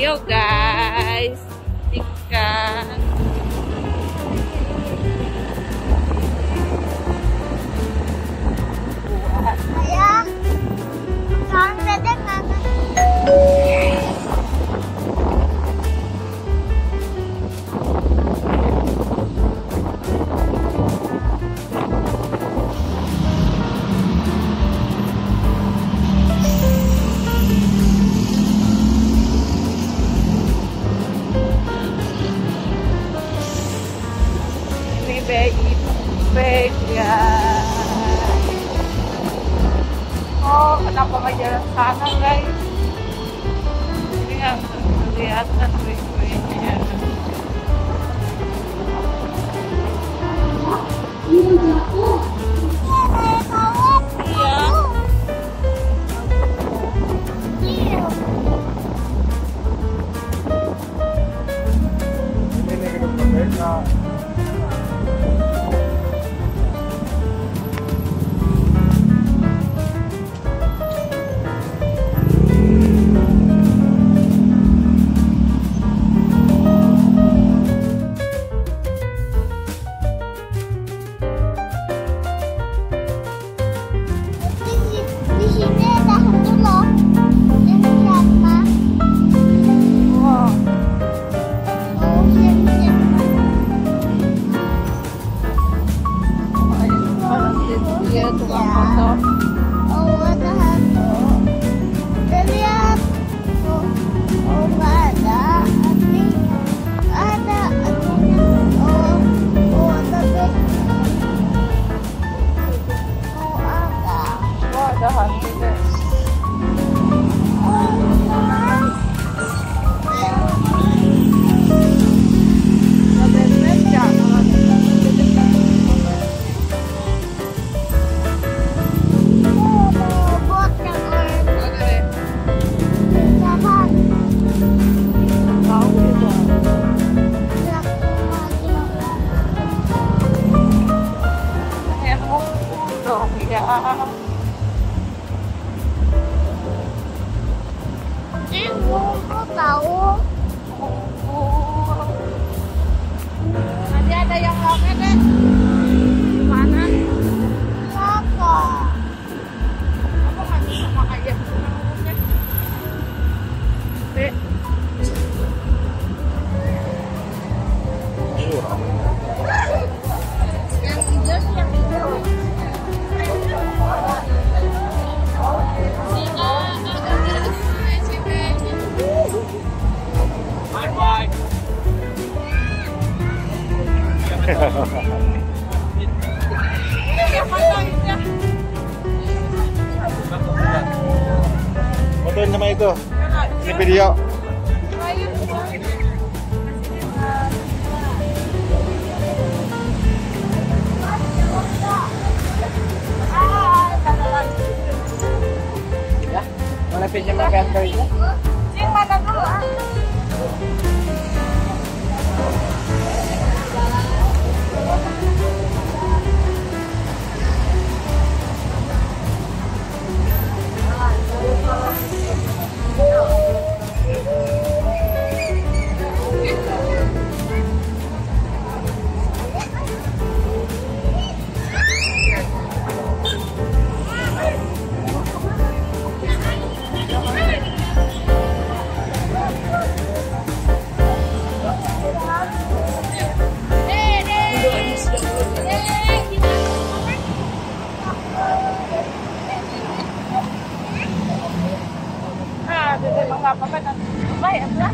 video guys. Ikan. Ayah, sekarang beda mana? BIP ya. Oh, kenapa nggak jalan sana guys? Ini nggak kelihatan BIP-nya. Di sini ada hantu loh. Yang siapa? Wow. Oh, yang siapa? Dia tukang foto. Oh, ada hantu. Kita lihat. Oh, nggak ada. Tapi ada hantunya. Oh, ada bed. Oh, ada. Wah, ada hantu guys. Ada meja. Bot yang Ada deh. jahat. Tahu gitu. Emang dong ya. Aku tahu. Nanti ada yang rame deh. Mana? Apa? Apa nggak bisa makan ya? Dek. Yang hijau sih yang hijau. Fotoin sama itu. Ini video. Ya, mana pinjam pakai kali ya? Cing mana dulu? Nggak apa-apa nanti. Baik,